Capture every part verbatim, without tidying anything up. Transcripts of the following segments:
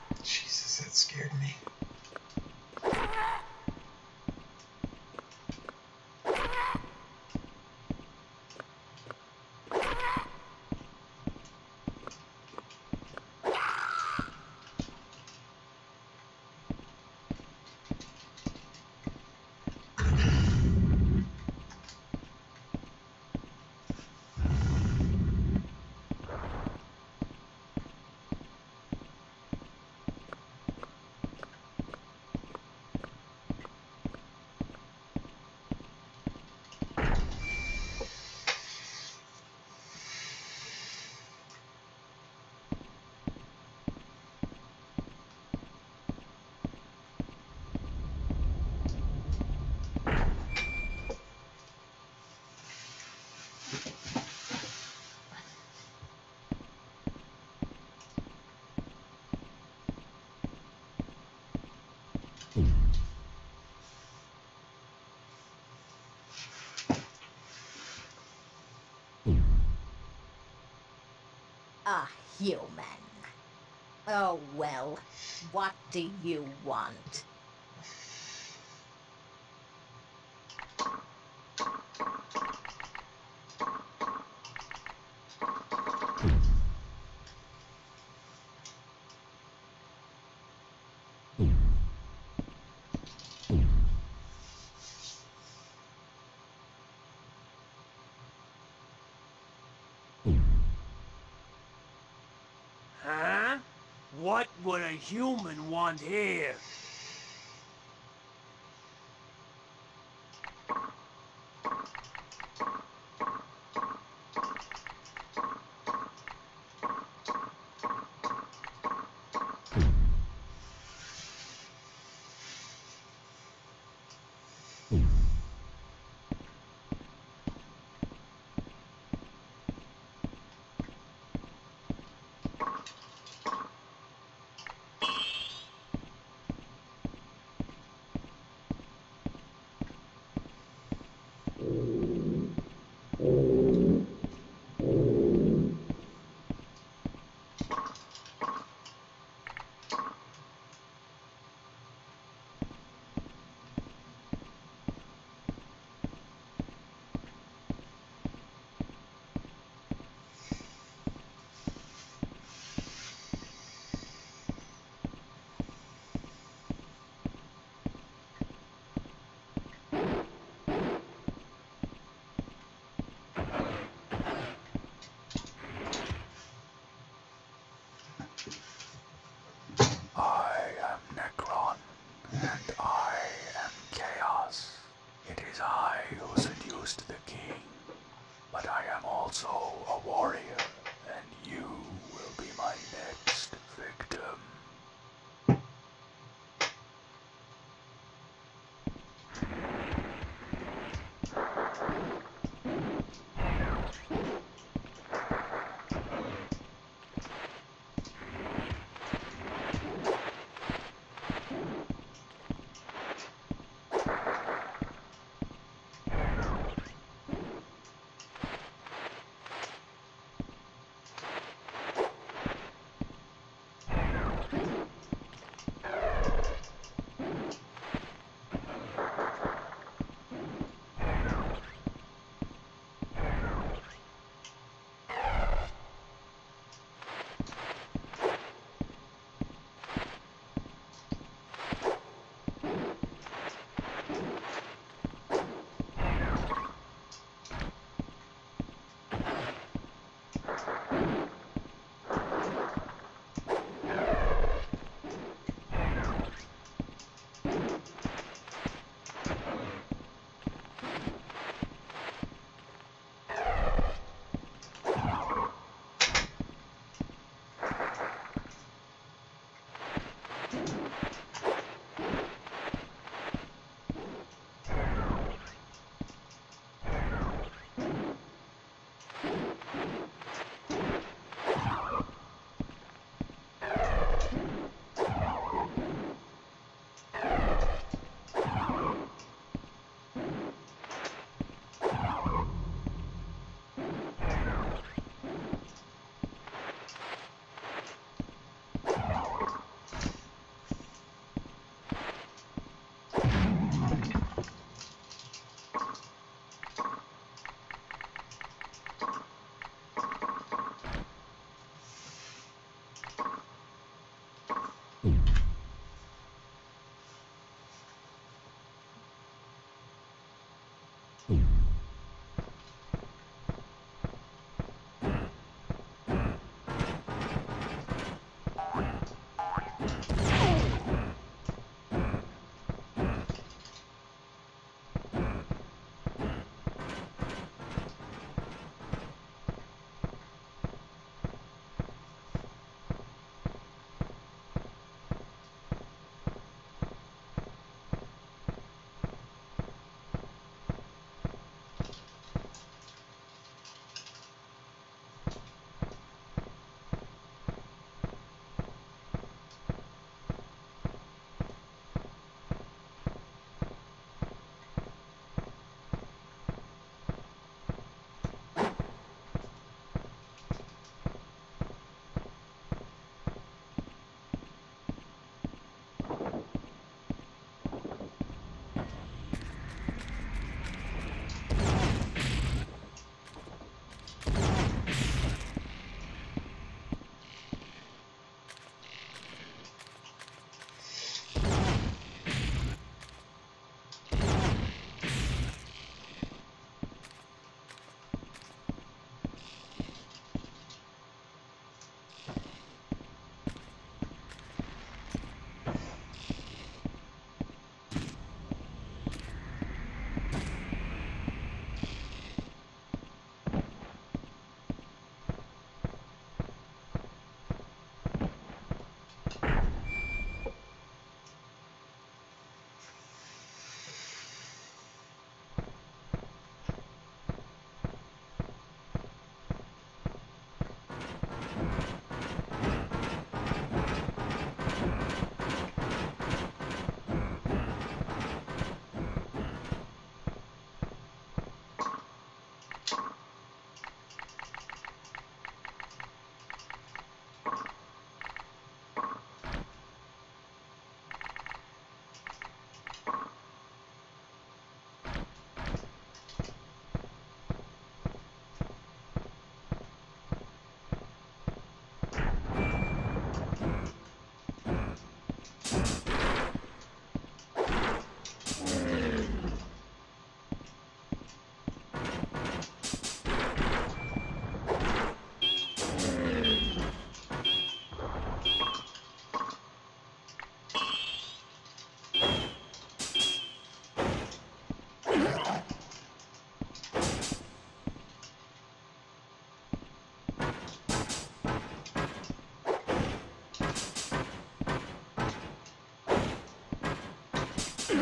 Jesus, that scared me. A human. Oh, well, what do you want? Huh? What would a human want here?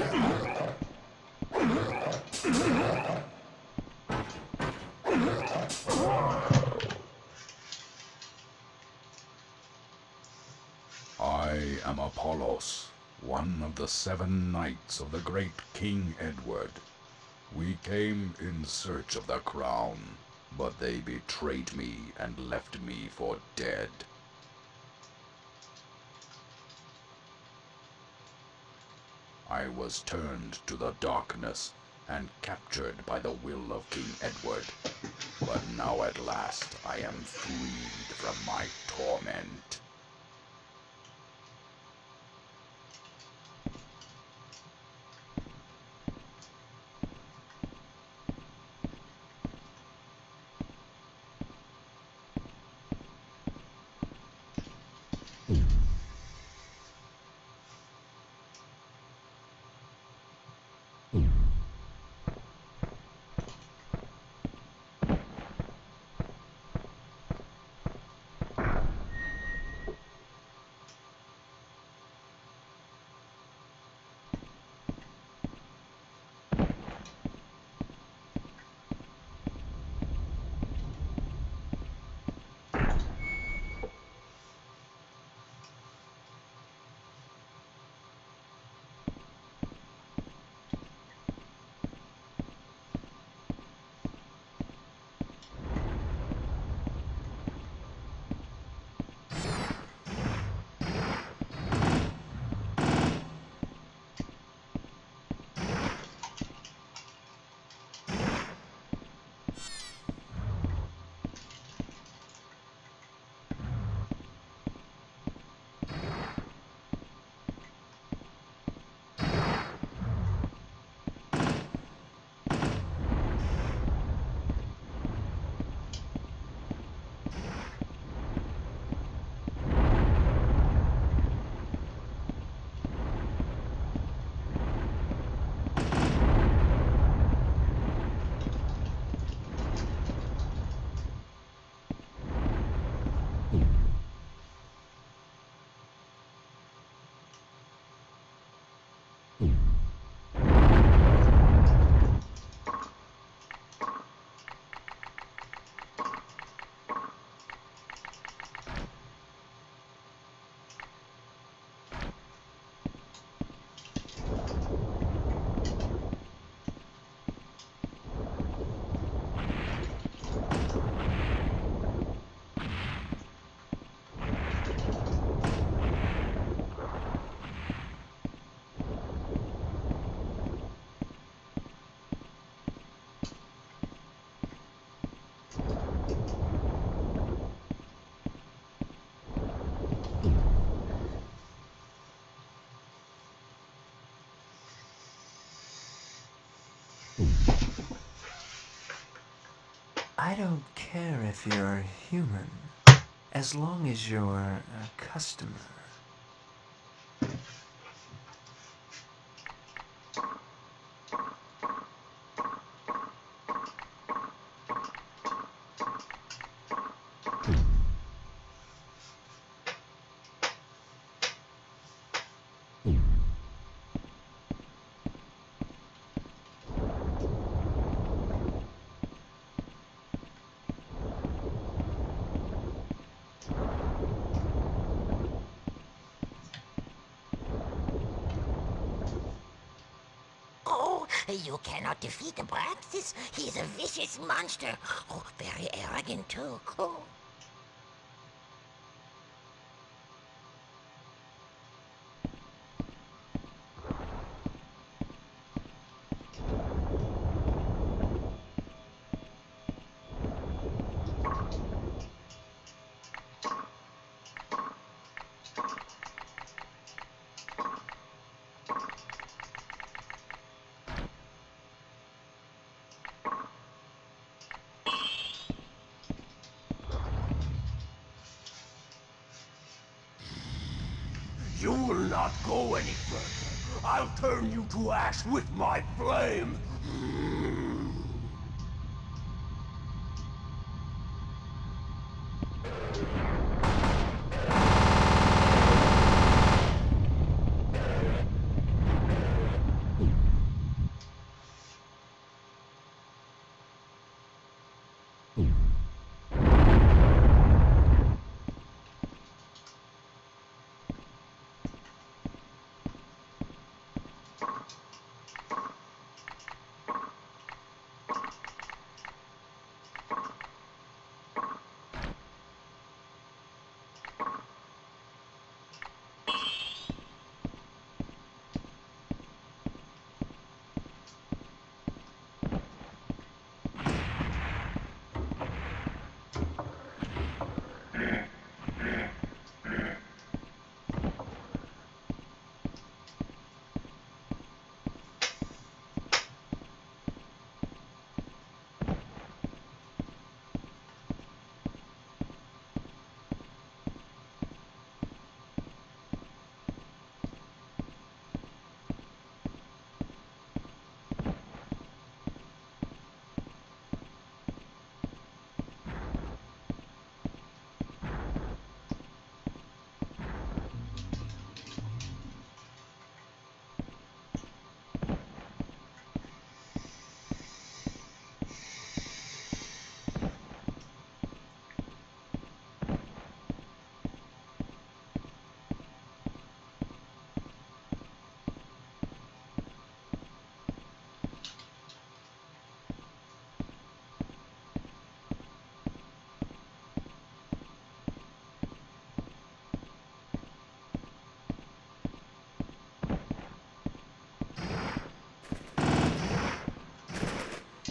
I am Apollos, one of the seven knights of the great King Edward. We came in search of the crown, but they betrayed me and left me for dead. I was turned to the darkness and captured by the will of King Edward. But now at last I am freed from my torment. I don't care if you're human, as long as you're a customer. You cannot defeat the Braxis. He's a vicious monster. Oh, very arrogant, too. Oh. You will not go any further. I'll turn you to ash with my flame.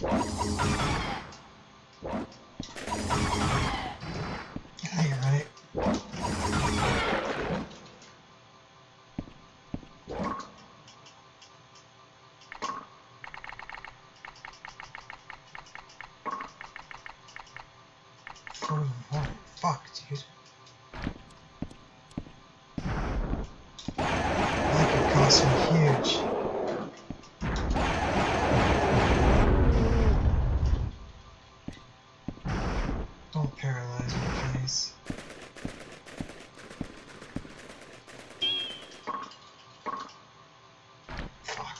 Yeah, you're right. Frozen water. Fuck, dude. That could cost me huge. Don't paralyze me, please. Fuck.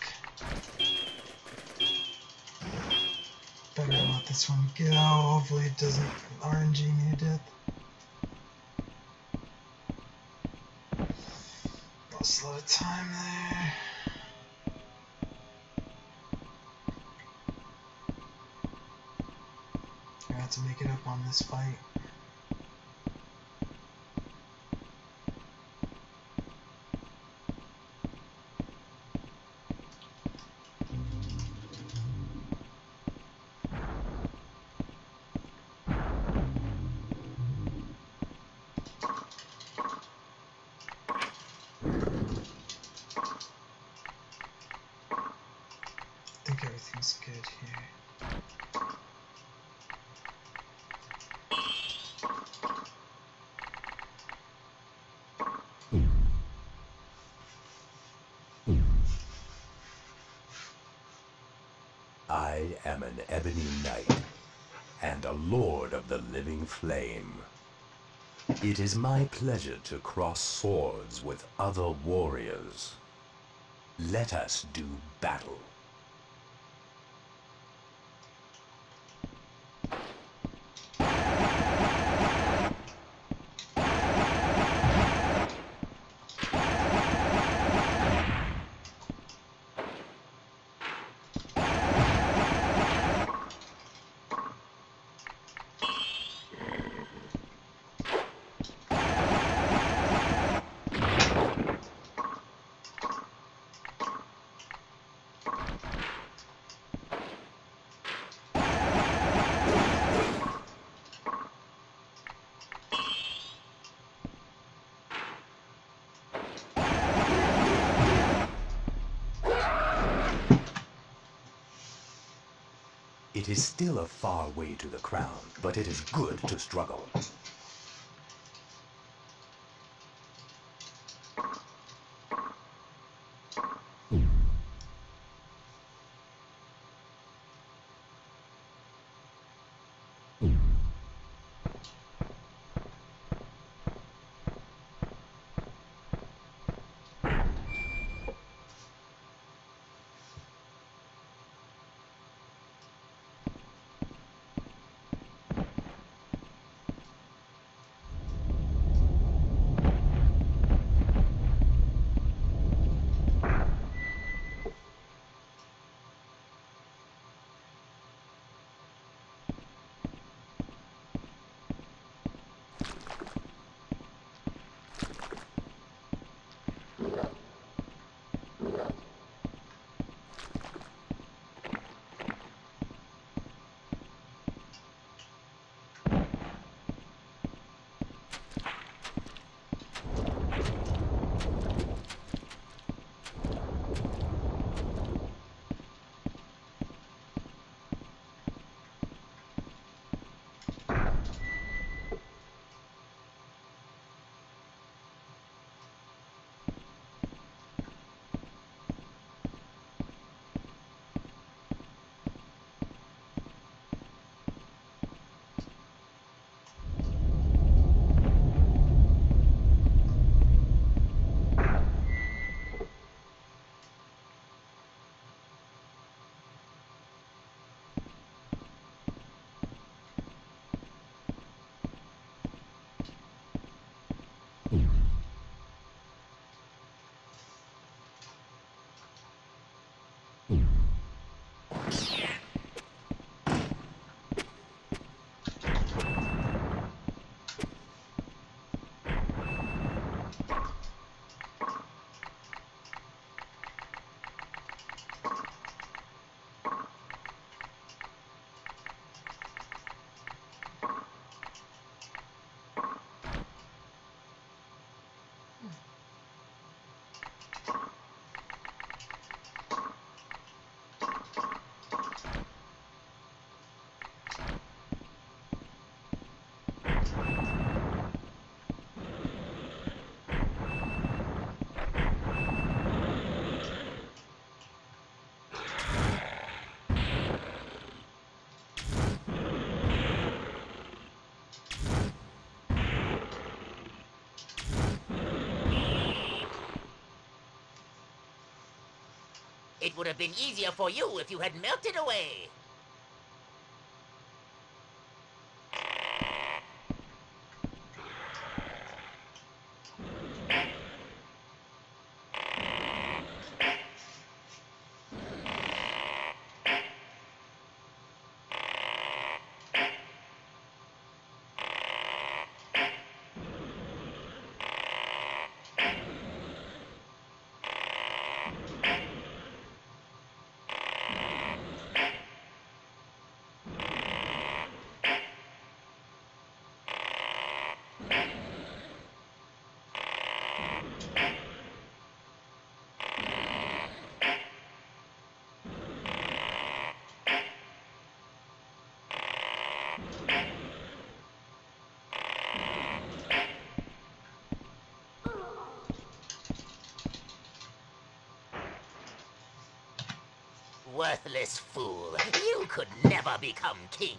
Better let this one go. Hopefully it doesn't R N G me to death. Lost a lot of time there. I have to make it up on this fight. I think everything's good here. I am an ebony knight, and a lord of the living flame. It is my pleasure to cross swords with other warriors. Let us do battle. It is still a far way to the crown, but it is good to struggle. It would have been easier for you if you had melted away. Worthless fool. You could never become king.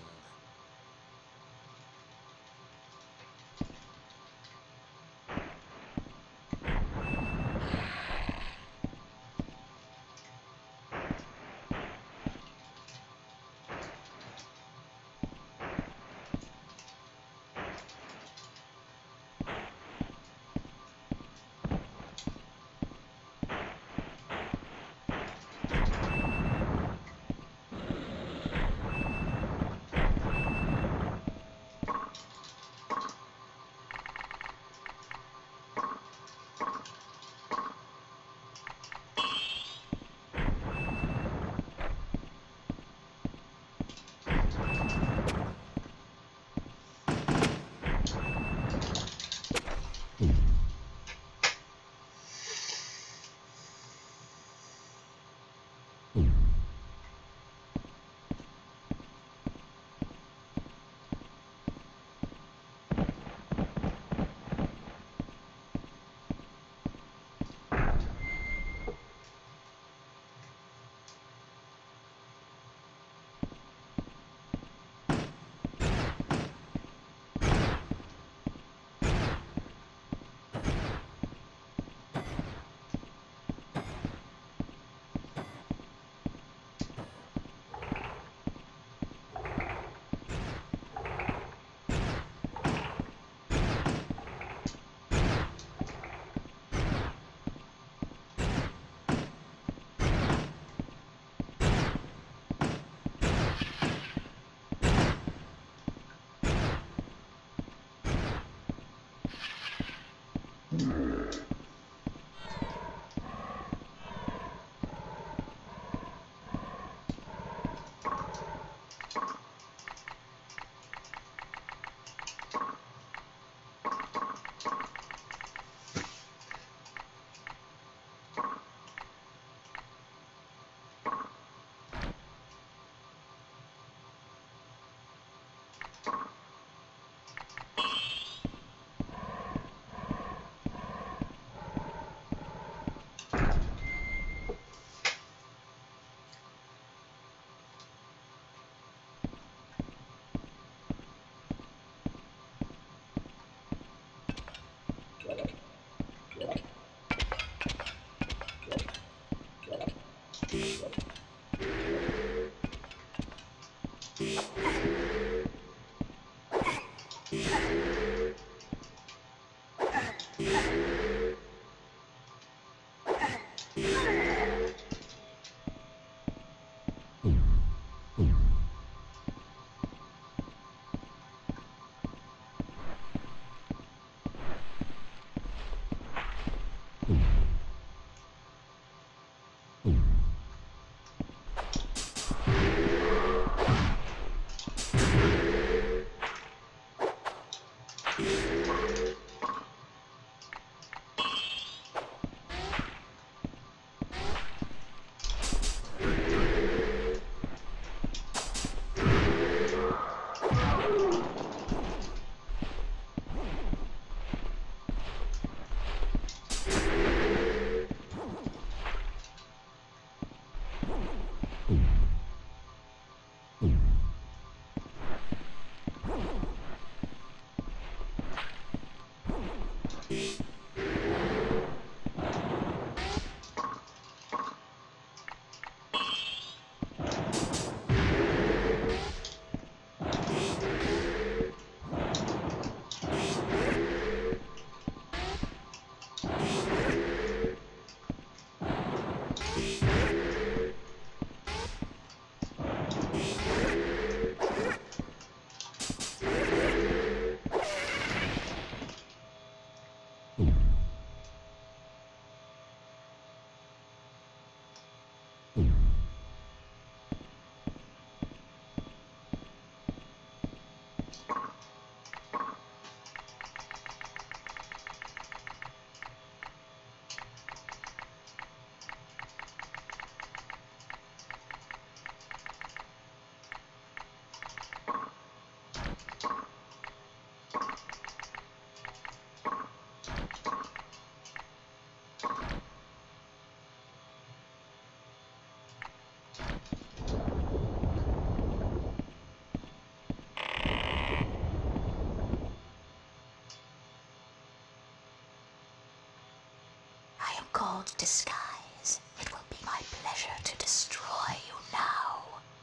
called disguise. It will be my pleasure to destroy you now.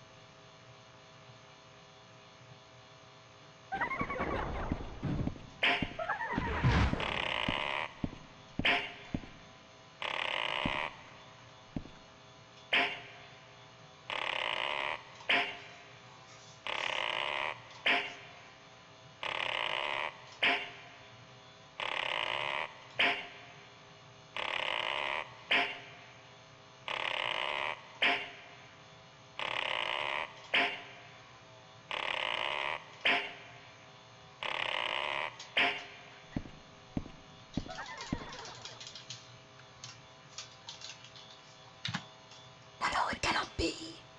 No, it cannot be.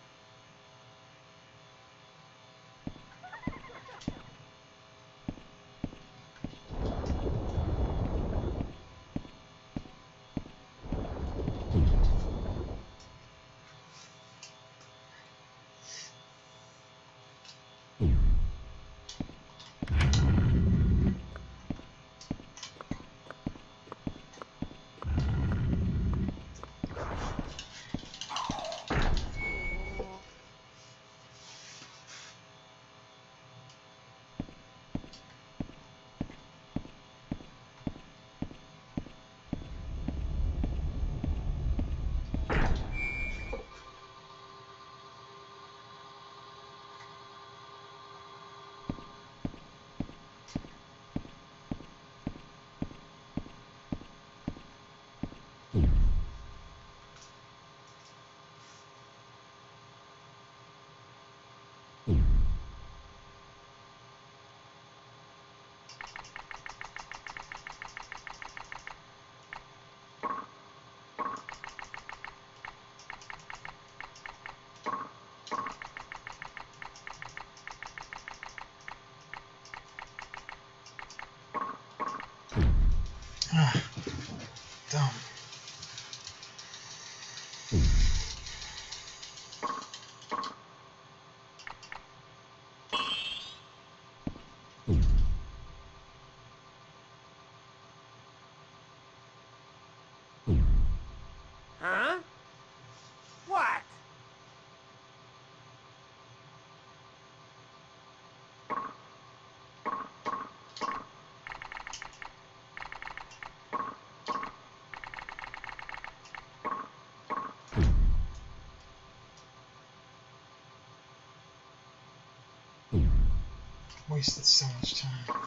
Ah, dumb. Huh? What? Wasted so much time.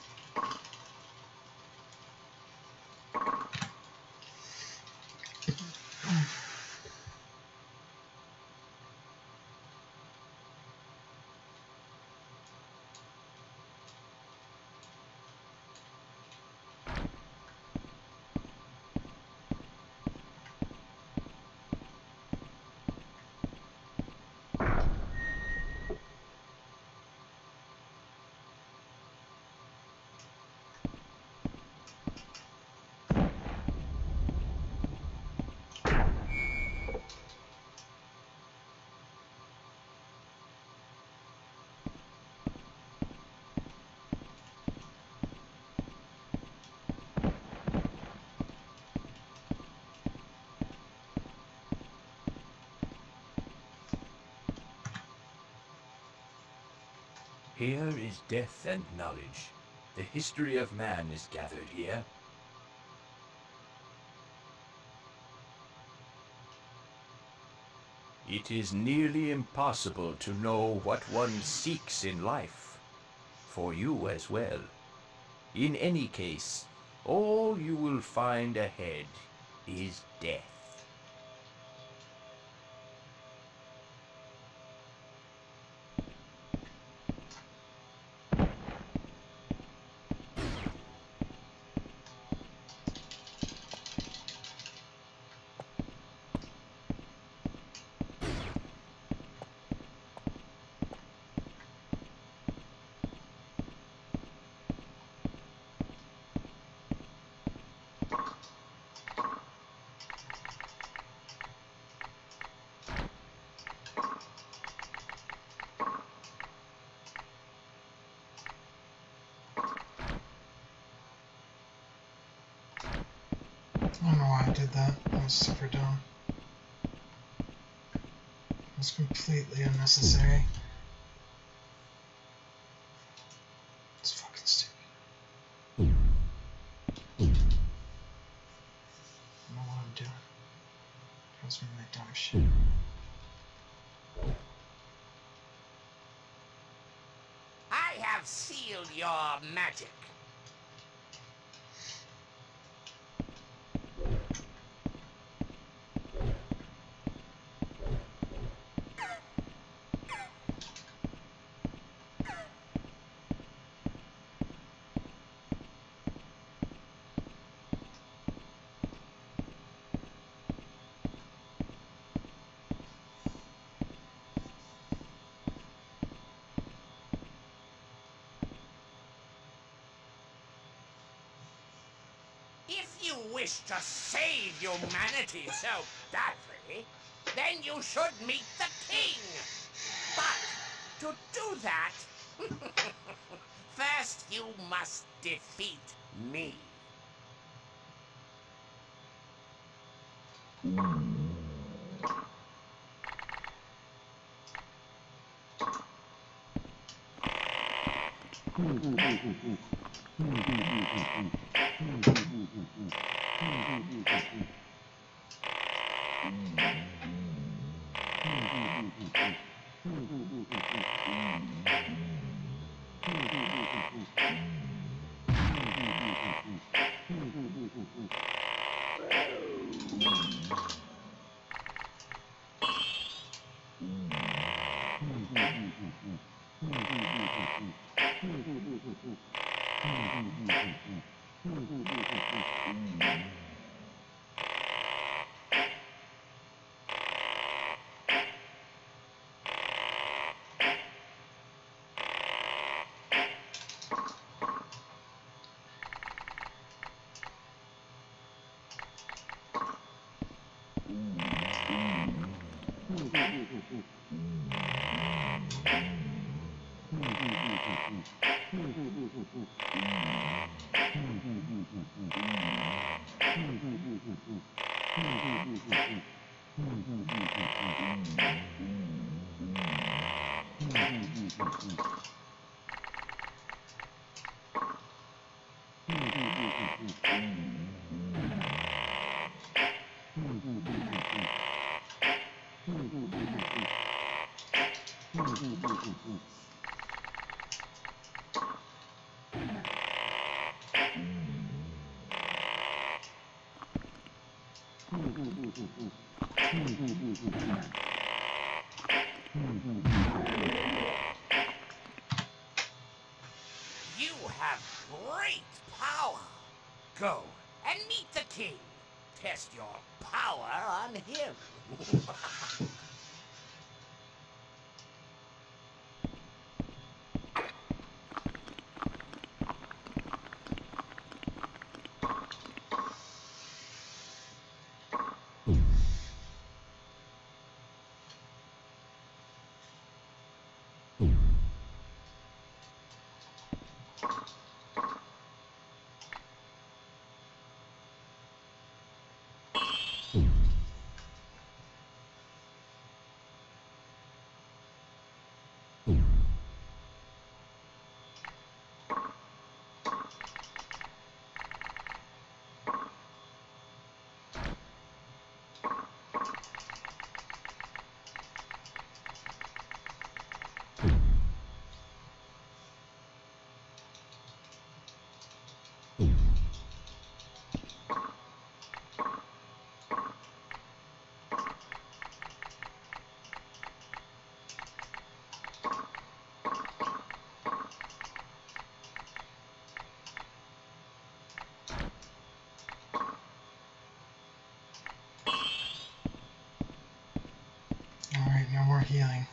Here is death and knowledge. The history of man is gathered here. It is nearly impossible to know what one seeks in life. For you as well. In any case, all you will find ahead is death. did that. That was super dumb. It was completely unnecessary. It's fucking stupid. I don't know what I'm doing. That's really dumb shit. I have sealed your magic. If you wish to save humanity so badly, then you should meet the king. But to do that, first you must defeat me. You have great power. Go and meet the king. Test your power on him. Alright, no more healing.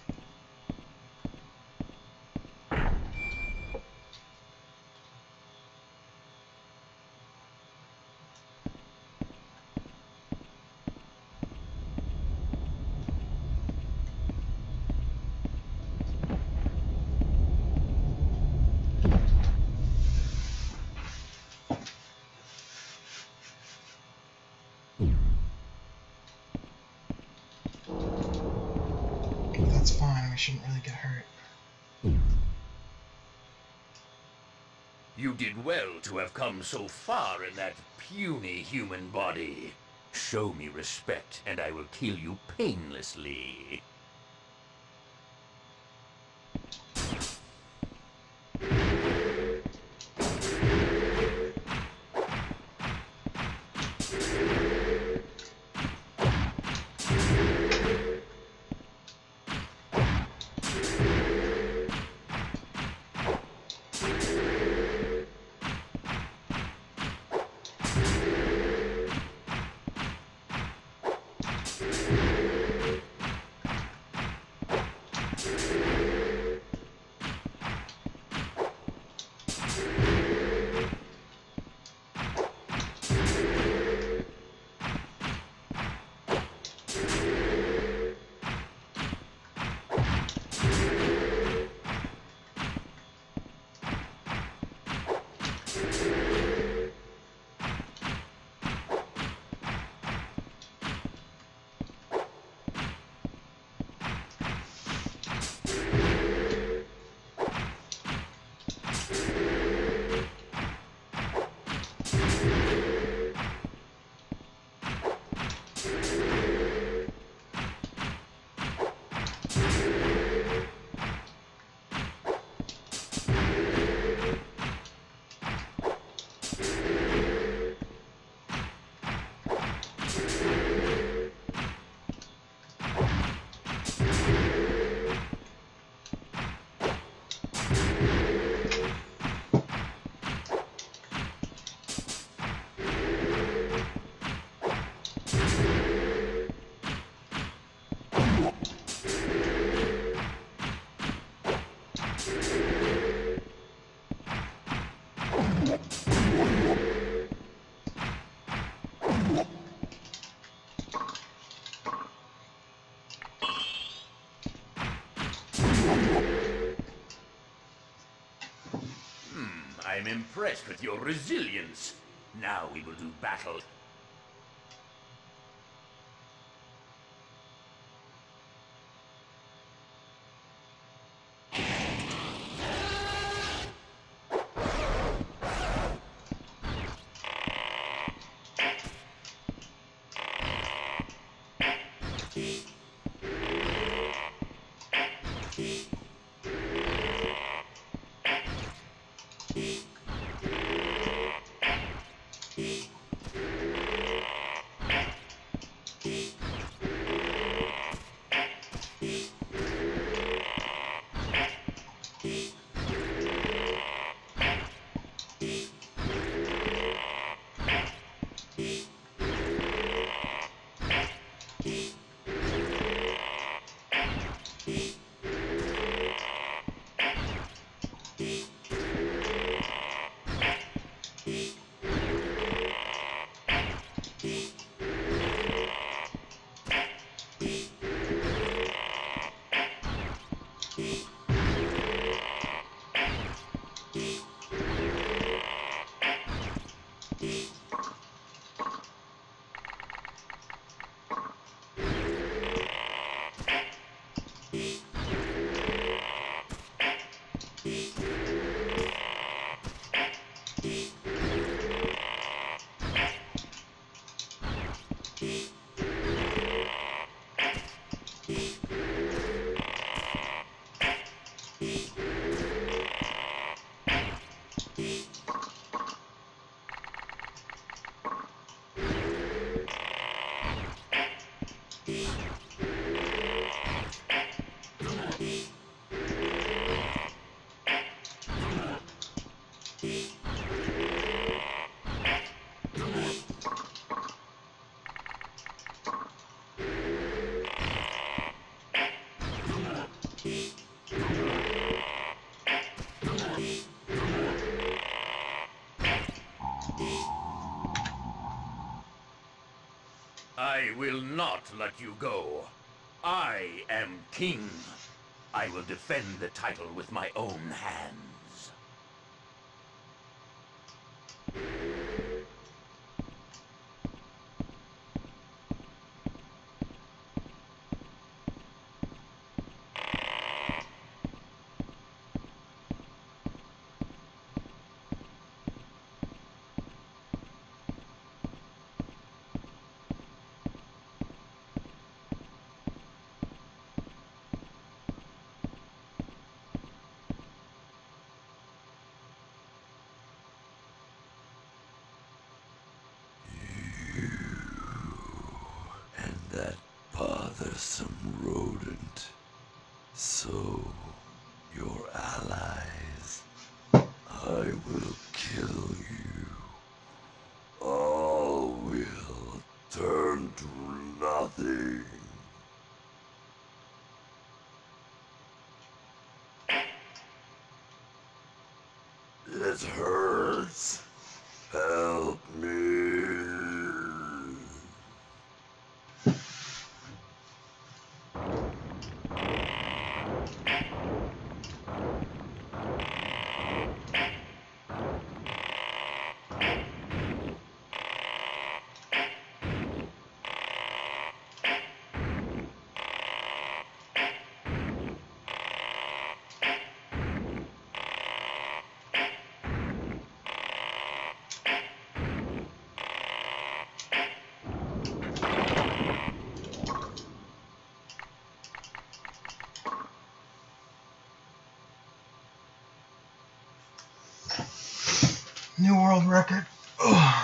that's fine. We shouldn't really get hurt. You did well to have come so far in that puny human body. Show me respect, and I will kill you painlessly. I'm impressed with your resilience. Now we will do battle. I will not let you go. I am king. I will defend the title with my own hands. that bothersome rodent. So, your allies, I will kill you. All will turn to nothing. It hurts. Help me. New world record. Ugh.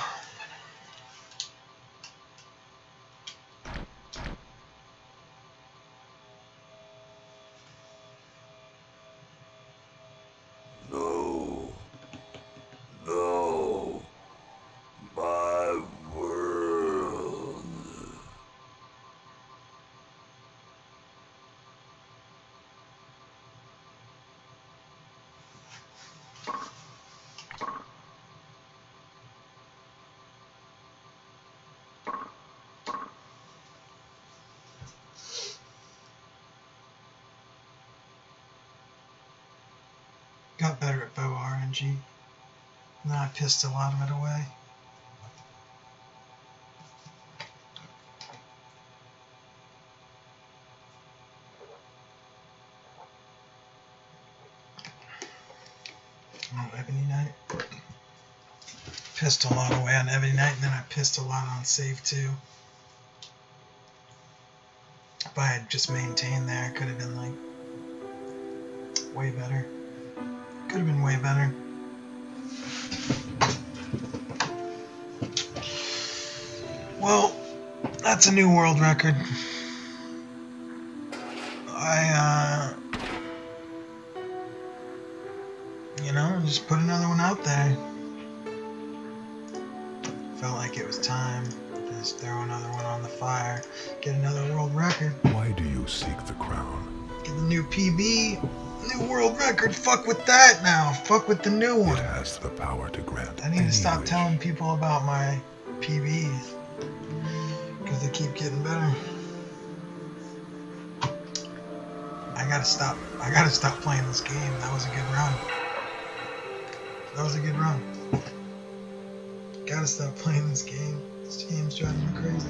No. No. My world. Got better at bow R N G. And then I pissed a lot of it away. Oh, Ebony Knight. Pissed a lot away on Ebony Knight, and then I pissed a lot on Save two. If I had just maintained there, it could have been like way better. Could have been way better. Well, that's a new world record. I, uh, you know, just put another one out there. Felt like it was time. Just throw another one on the fire. Get another world record. Why do you seek the crown? Get the new P B. New world record. Fuck with that now. Fuck with the new one. It has the power to grant I need any to stop wish. telling people about my P Bs. Because they keep getting better. I gotta stop. I gotta stop playing this game. That was a good run. That was a good run. Gotta stop playing this game. This game's driving me crazy.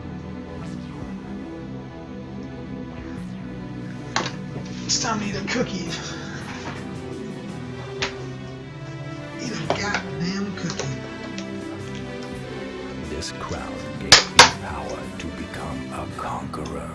It's time to eat a cookie. Eat a goddamn cookie. This crown gave me power to become a conqueror.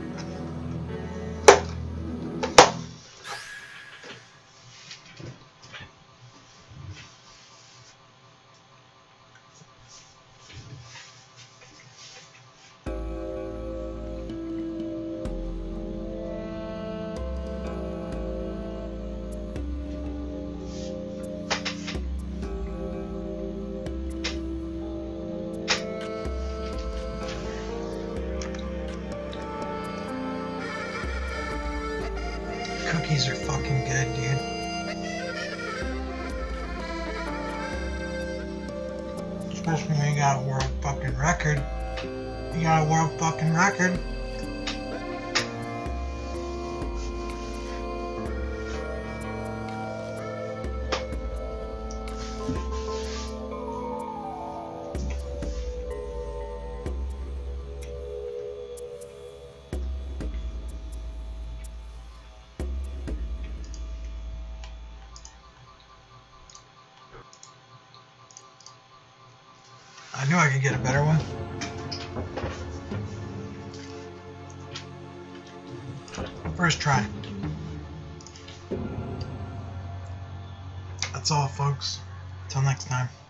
Cookies are fucking good, dude. Especially when you got a world fucking record. You got a world fucking record. I knew I could get a better one. First try. That's all, folks. Till next time.